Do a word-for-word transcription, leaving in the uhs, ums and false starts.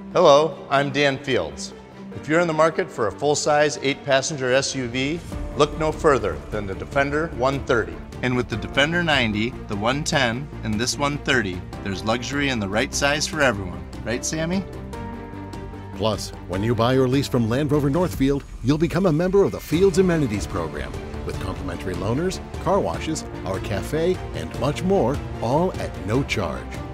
Hello, I'm Dan Fields. If you're in the market for a full-size eight passenger S U V, look no further than the Defender one thirty. And with the Defender ninety, the one ten, and this one thirty, there's luxury in the right size for everyone. Right, Sammy? Plus, when you buy or lease from Land Rover Northfield, you'll become a member of the Fields Amenities Program with complimentary loaners, car washes, our cafe, and much more, all at no charge.